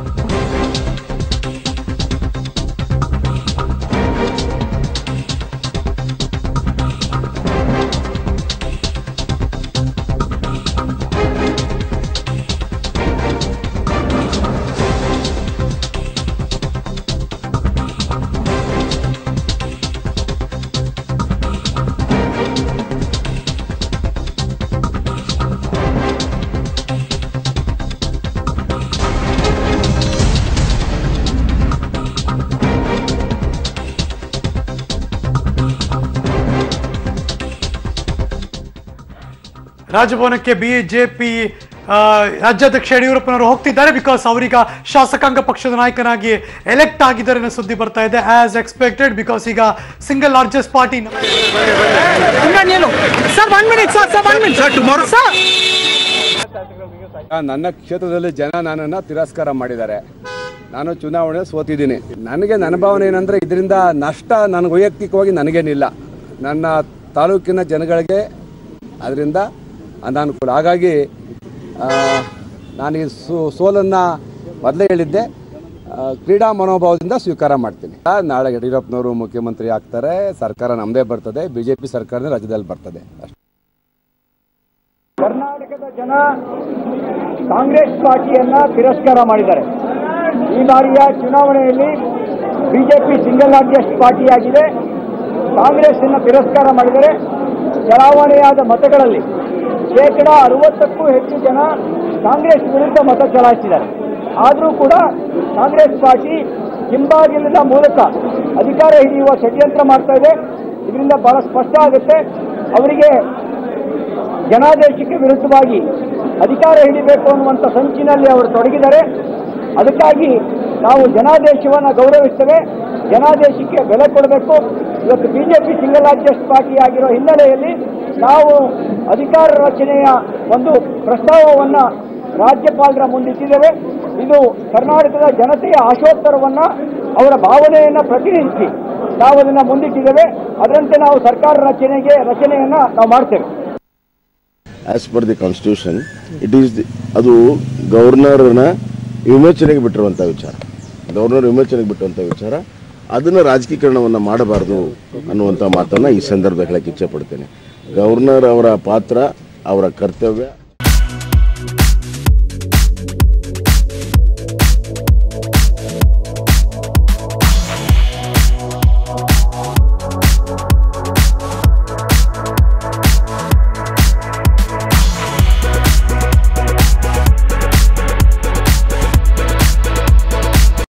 ರಾಜಭವನಕ್ಕೆ BJP ರಾಜ್ಯಾಧ್ಯಕ್ಷ ಯಡಿಯೂರಪ್ಪನವರು ಹೋಗ್ತಿದ್ದಾರೆ ಬಿಕಾಸ್ ಅವರೀಗ ಶಾಸಕಾಂಗ ಪಕ್ಷದ ನಾಯಕನಾಗಿ ಎಲೆಕ್ಟ್ ಆಗಿದ್ದಾರೆ ಅನ್ನೋ ಸುದ್ದಿ ಬರ್ತಾ ಇದೆ ಆಸ್ ಎಕ್ಸ್ಪೆಕ್ಟೆಡ್ ಬಿಕಾಸ್ ಈಗ ಸಿಂಗಲ್ ಲಾರ್ಜೆಸ್ಟ್ ಪಾರ್ಟಿ ನನ್ನ ಕ್ಷೇತ್ರದಲ್ಲಿ ಜನ ನನ್ನನ್ನು ತಿರಸ್ಕಾರ ಮಾಡಿದ್ದಾರೆ. ನಾನು ಚುನಾವಣೆ ಸೋತಿದ್ದೀನಿ. ನನಗೆ ನನ್ನ ಭಾವನೆ ಏನಂದರೆ ಇದರಿಂದ ನಷ್ಟ ನನಗೆ ವೈಯಕ್ತಿಕವಾಗಿ ನನಗೇನಿಲ್ಲ, ನನ್ನ ತಾಲೂಕಿನ ಜನಗಳಿಗೆ ಅದರಿಂದ ಅನಾನುಕೂಲ. ಹಾಗಾಗಿ ನಾನು ಈ ಸೋಲನ್ನು ಮೊದಲೇ ಹೇಳಿದ್ದೆ, ಕ್ರೀಡಾ ಮನೋಭಾವದಿಂದ ಸ್ವೀಕಾರ ಮಾಡ್ತೀನಿ. ನಾಳೆ ಯಡಿಯೂರಪ್ಪನವರು ಮುಖ್ಯಮಂತ್ರಿ ಆಗ್ತಾರೆ, ಸರ್ಕಾರ ನಮ್ಮದೇ ಬರ್ತದೆ, ಬಿಜೆಪಿ ಸರ್ಕಾರನೇ ರಾಜ್ಯದಲ್ಲಿ ಬರ್ತದೆ ಅಷ್ಟೇ. ಕರ್ನಾಟಕದ ಜನ ಕಾಂಗ್ರೆಸ್ ಪಾರ್ಟಿಯನ್ನು ತಿರಸ್ಕಾರ ಮಾಡಿದ್ದಾರೆ. ಈ ಬಾರಿಯ ಚುನಾವಣೆಯಲ್ಲಿ ಬಿಜೆಪಿ ಸಿಂಗಲ್ ಲಾರ್ಜೆಸ್ಟ್ ಪಾರ್ಟಿಯಾಗಿದೆ. ಕಾಂಗ್ರೆಸ್ಸನ್ನು ತಿರಸ್ಕಾರ ಮಾಡಿದರೆ ಚಲಾವಣೆಯಾದ ಮತಗಳಲ್ಲಿ 60%ಕ್ಕೂ ಹೆಚ್ಚು ಜನ ಕಾಂಗ್ರೆಸ್ ವಿರುದ್ಧ ಮತ ಚಲಾಯಿಸಿದ್ದಾರೆ. ಆದರೂ ಕೂಡ ಕಾಂಗ್ರೆಸ್ ಪಾರ್ಟಿ ಹಿಂಬಾಗಿಲಿನ ಮೂಲಕ ಅಧಿಕಾರ ಹಿಡಿಯುವ ಷಡ್ಯಂತ್ರ ಮಾಡ್ತಾ ಇದೆ. ಇದರಿಂದ ಬಹಳ ಸ್ಪಷ್ಟ ಆಗುತ್ತೆ, ಅವರಿಗೆ ಜನಾದೇಶಕ್ಕೆ ವಿರುದ್ಧವಾಗಿ ಅಧಿಕಾರ ಹಿಡಿಬೇಕು ಅನ್ನುವಂಥ ಸಂಚಿನಲ್ಲಿ ಅವರು ತೊಡಗಿದ್ದಾರೆ. ಅದಕ್ಕಾಗಿ ನಾವು ಜನಾದೇಶವನ್ನು ಗೌರವಿಸ್ತೇವೆ, ಜನಾದೇಶಕ್ಕೆ ಬೆಲೆ ಕೊಡಬೇಕು. ಇವತ್ತು ಬಿಜೆಪಿ ಸಿಂಗಲ್ ಲಾರ್ಜೆಸ್ಟ್ ಪಾರ್ಟಿ ಆಗಿರೋ ಹಿನ್ನೆಲೆಯಲ್ಲಿ ನಾವು ಅಧಿಕಾರ ರಚನೆಯ ಒಂದು ಪ್ರಸ್ತಾವವನ್ನು ರಾಜ್ಯಪಾಲರ ಮುಂದಿಟ್ಟಿದ್ದೇವೆ. ಇದು ಕರ್ನಾಟಕದ ಜನತೆಯ ಆಶೋತ್ತರವನ್ನು, ಅವರ ಭಾವನೆಯನ್ನು ಪ್ರತಿನಿಧಿಸಿ ನಾವು ಅದನ್ನು ಮುಂದಿಟ್ಟಿದ್ದೇವೆ. ಅದರಂತೆ ನಾವು ಸರ್ಕಾರ ರಚನೆಯನ್ನು ನಾವು ಮಾಡ್ತೇವೆ. As per the constitution it is ಅದು ಗವರ್ನರ್ನ ವಿಮೋಚನೆಗೆ ಬಿಟ್ಟಿರುವಂಥ ವಿಚಾರ, ಗವರ್ನರ್ ವಿಮೋಚನೆಗೆ ಬಿಟ್ಟುವಂಥ ವಿಚಾರ. ಅದನ್ನು ರಾಜಕೀಕರಣವನ್ನು ಮಾಡಬಾರ್ದು ಅನ್ನುವಂಥ ಮಾತನ್ನು ಈ ಸಂದರ್ಭದಲ್ಲಿ ಹೇಳಕ್ಕೆ ಇಚ್ಛೆ ಪಡ್ತೇನೆ. ಗವರ್ನರ್ ಅವರ ಪಾತ್ರ, ಅವರ ಕರ್ತವ್ಯ